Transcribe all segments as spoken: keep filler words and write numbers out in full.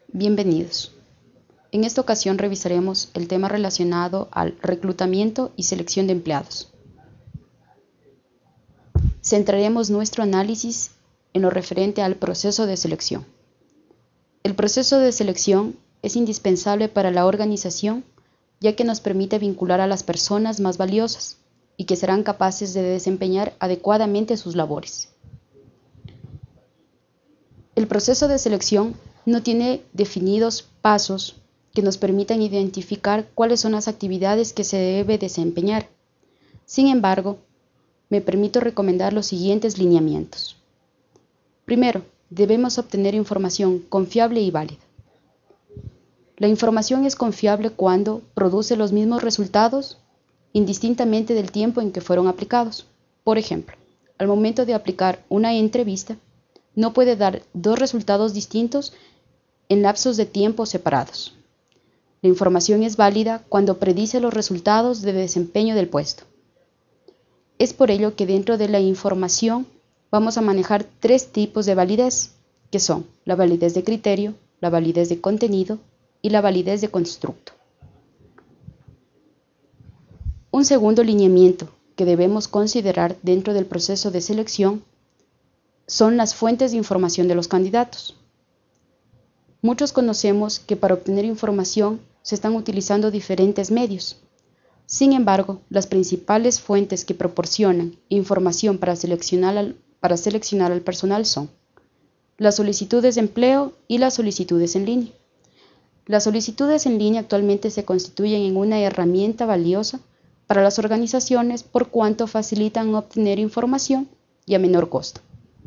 Bienvenidos. En esta ocasión revisaremos el tema relacionado al reclutamiento y selección de empleados. Centraremos nuestro análisis en lo referente al proceso de selección. El proceso de selección es indispensable para la organización, ya que nos permite vincular a las personas más valiosas y que serán capaces de desempeñar adecuadamente sus labores. El proceso de selección no tiene definidos pasos que nos permitan identificar cuáles son las actividades que se debe desempeñar. Sin embargo, me permito recomendar los siguientes lineamientos. Primero, debemos obtener información confiable y válida. La información es confiable cuando produce los mismos resultados indistintamente del tiempo en que fueron aplicados. Por ejemplo, al momento de aplicar una entrevista, no puede dar dos resultados distintos en lapsos de tiempo separados. La información es válida cuando predice los resultados de desempeño del puesto. Es por ello que dentro de la información vamos a manejar tres tipos de validez, que son la validez de criterio, la validez de contenido y la validez de constructo. Un segundo lineamiento que debemos considerar dentro del proceso de selección son las fuentes de información de los candidatos. Muchos conocemos que para obtener información se están utilizando diferentes medios. Sin embargo, las principales fuentes que proporcionan información para seleccionar al, para seleccionar al personal son las solicitudes de empleo y las solicitudes en línea. Las solicitudes en línea actualmente se constituyen en una herramienta valiosa para las organizaciones por cuanto facilitan obtener información y a menor costo.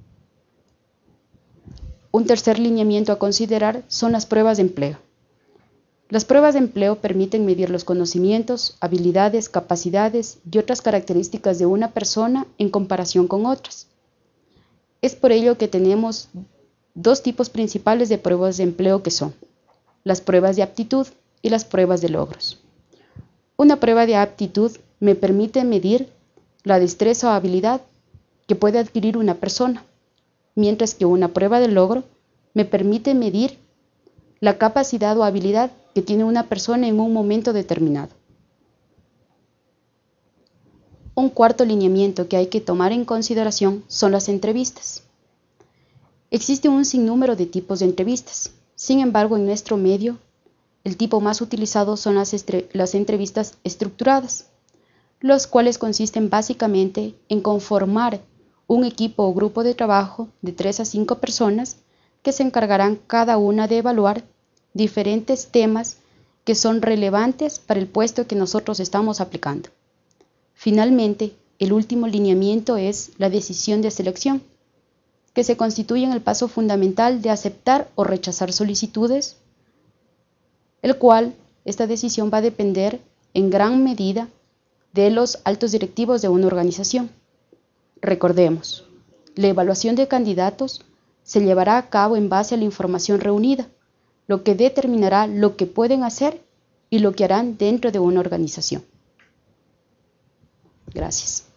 Un tercer lineamiento a considerar son las pruebas de empleo. Las pruebas de empleo permiten medir los conocimientos, habilidades, capacidades y otras características de una persona en comparación con otras. Es por ello que tenemos dos tipos principales de pruebas de empleo que son las pruebas de aptitud y las pruebas de logros. Una prueba de aptitud me permite medir la destreza o habilidad que puede adquirir una persona, mientras que una prueba de logro me permite medir la capacidad o habilidad que tiene una persona en un momento determinado. Un cuarto lineamiento que hay que tomar en consideración son las entrevistas. Existe un sinnúmero de tipos de entrevistas. Sin embargo, en nuestro medio, el tipo más utilizado son las, las entrevistas estructuradas, los cuales consisten básicamente en conformar un equipo o grupo de trabajo de tres a cinco personas que se encargarán cada una de evaluar diferentes temas que son relevantes para el puesto que nosotros estamos aplicando. Finalmente, el último lineamiento es la decisión de selección, que se constituye en el paso fundamental de aceptar o rechazar solicitudes, el cual esta decisión va a depender en gran medida de los altos directivos de una organización. Recordemos, la evaluación de candidatos se llevará a cabo en base a la información reunida, lo que determinará lo que pueden hacer y lo que harán dentro de una organización. Gracias.